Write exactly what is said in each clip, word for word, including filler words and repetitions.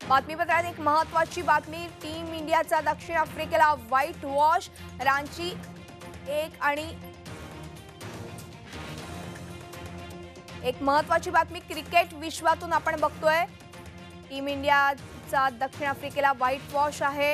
बातमीपत्रात एक महत्त्वाची बातमी। टीम इंडियाचा दक्षिण आफ्रिकेला व्हाईट वॉश। रांची एक आणि एक महत्त्वाची बातमी क्रिकेट विश्वातून आपण बघतोय। टीम इंडियाचा दक्षिण आफ्रिकेला व्हाईट वॉश आहे।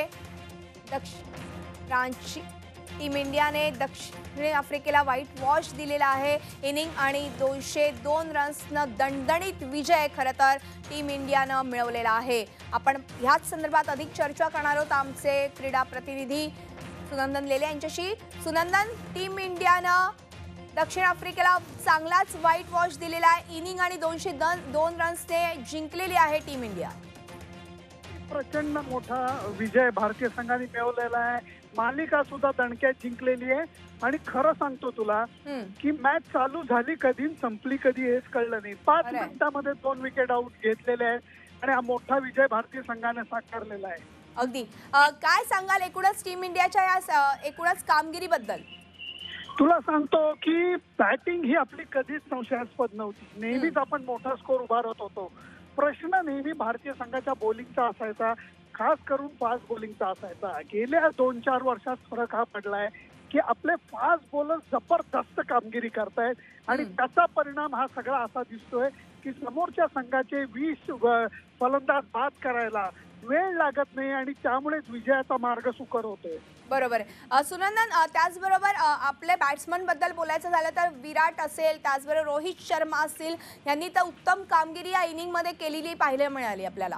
दक्षिण रांची टीम इंडियाने दक्षिण आफ्रिकेला व्हाईट वॉश दिलेला आहे। इनिंग आणि दोनशे दोन रन्सनं दणदणीत विजय खरं तर टीम इंडियानं मिळवलेला आहे। आपण ह्याच संदर्भात अधिक चर्चा करणार आहोत आमचे क्रीडा प्रतिनिधी सुनंदन लेले यांच्याशी। सुनंदन, टीम इंडियानं दक्षिण आफ्रिकेला चांगलाच व्हाईट वॉश दिलेला आहे। इनिंग आणि दोनशे दोन रन्सने जिंकलेली आहे टीम इंडिया। प्रचंड मोठा विजय भारतीय संघाने मिळवलेला आहे। मालिका सुद्धा दणक्यात जिंकलेली आहे आणि खरं सांगतो तुला की मॅच चालू झाली कधी संपली कधी हेच कळलं नाही। पाच मिनिटांमध्ये दोन विकेट आउट घेतलेले आहेत आणि हा मोठा विजय भारतीय संघाने साकारलेला आहे। अगदी काय सांगाल एकूणच टीम इंडियाच्या या एकूणच कामगिरीबद्दल? तुला सांगतो की बॅटिंग ही आपली कधीच संशयास्पद नव्हती। नेहमीच आपण मोठा स्कोर उभारत होतो। प्रश्न नेहमी भारतीय संघाच्या बॉलिंगचा असायचा, खास करून फास्ट बॉलिंगचा असायचा। गेल्या दोन चार वर्षात फरक हा पडलाय की आपले फास्ट बॉलर जबरदस्त कामगिरी करतायत आणि त्याचा परिणाम हा सगळा असा दिसतोय की समोरच्या संघाचे वीस फलंदाज बाद करायला वेळ लागत नाही आणि त्यामुळेच विजयाचा मार्ग सुकर होतोय। बरोबर। सुनंदन, त्याचबरोबर आपले बॅट्समन बद्दल बोलायचं झालं तर विराट असेल, त्याचबरोबर रोहित शर्मा असतील, यांनी तर उत्तम कामगिरी या इनिंग मध्ये केलेली पाहायला मिळाली आपल्याला।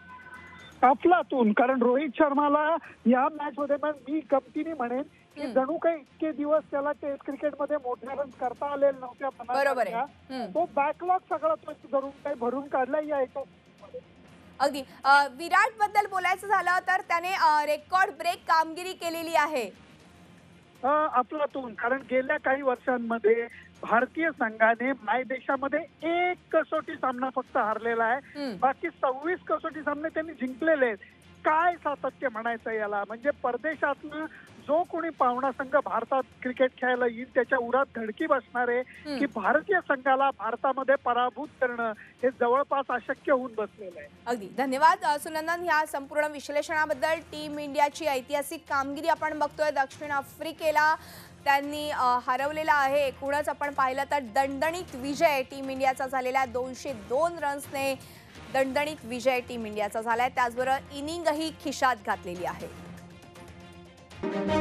अफलातून, कारण रोहित शर्माला या मॅच मध्ये मी गमतीने म्हणेन की जणू काही इतके दिवस त्याला टेस्ट क्रिकेटमध्ये मोठ्या रन्स करता आलेले नव्हत्या। बरोबर आहे। तो बॅकलॉग सगळा तो धरून काही भरून काढला या एका अगदी। विराट बद्दल बोलायचं झालं तर त्याने रेकॉर्ड ब्रेक कामगिरी केलेली आहे। अफलातून, कारण गेल्या काही वर्षांमध्ये भारतीय संघाने मायदेशामध्ये एक कसोटी सामना फक्त हारलेला आहे, बाकी सव्वीस कसोटी सामने त्यांनी जिंकलेले आहेत। काय सातत्य म्हणायचं याला, म्हणजे परदेशातनं जो कोणी पाहुणा संघ भारतात क्रिकेट खेळायला येईल त्याच्या उरात धडकी बसणार आहे की भारतीय संघाला भारतामध्ये पराभूत करणं हे जवळपास अशक्य होऊन बसलेलं आहे। अगदी धन्यवाद सुनंदन ह्या संपूर्ण विश्लेषणाबद्दल। टीम इंडियाची ऐतिहासिक कामगिरी आपण बघतोय। दक्षिण आफ्रिकेला त्यांनी हरवलेला आहे। एकूणच आपण पाहिलं तर दणदणीत विजय टीम इंडियाचा झालेला आहे। दोनशे दोन रन्सने दणदणीत विजय टीम इंडियाचा झालाय। त्याचबरोबर इनिंगही खिशात घातलेली आहे।